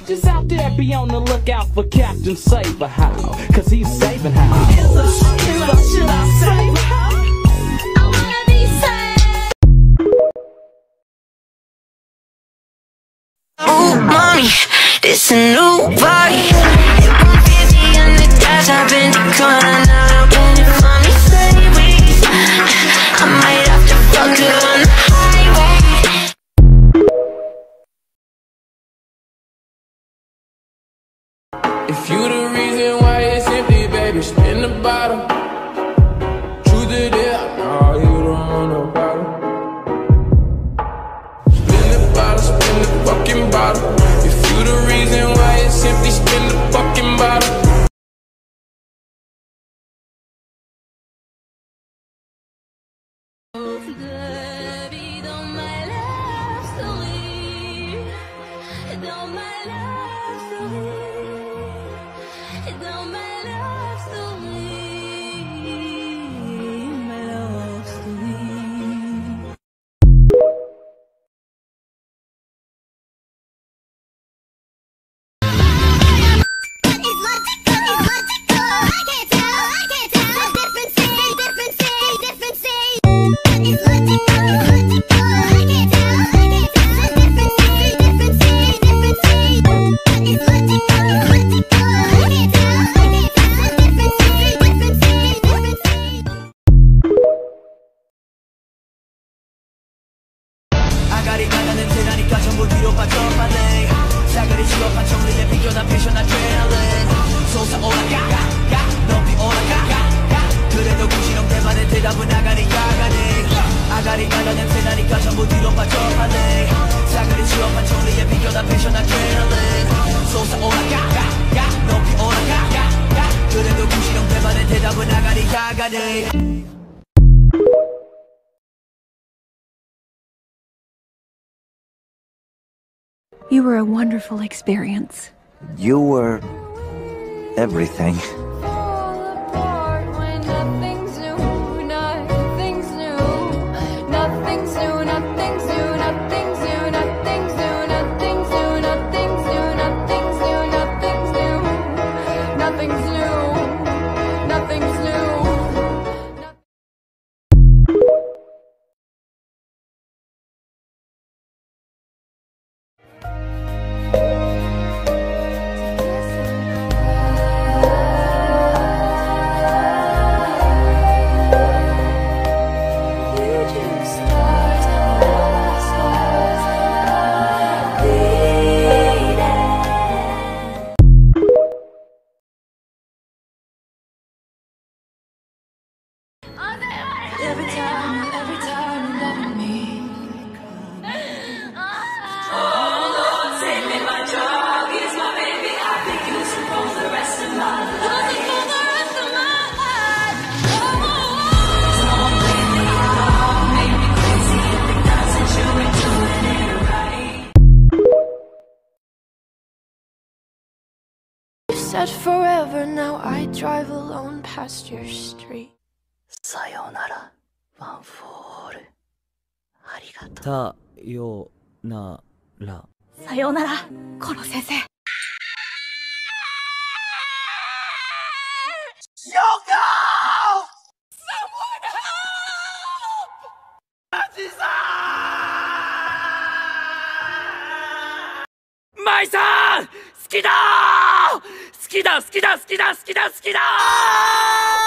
Just out there, be on the lookout for Captain Saber How, cause he's saving how. Should I save how? I wanna be saved. Oh, mommy, it's a new body. It won't give me on the gas. I've been declining now. When it finally sideways, I might have to fuck her on the highway. If you the reason why it's empty, baby, spin the bottle. Truth it is, no, you don't want no bottle. Spin the bottle, spin the fucking bottle. If you the reason why it's empty, spin the fucking bottle. You were a wonderful experience. You were everything. Every time you're loving me. Oh Lord, take me, my dog is my baby. I've been using for the rest of my life. Don't leave me alone, make me crazy. If it doesn't, you ain't doing it right. You said forever, now I drive alone past your street. Sayonara, one for all. Arigato. さよなら。 さようなら、コロ先生。 マイさん好きだ好きだ好きだ好きだ好きだ好きだ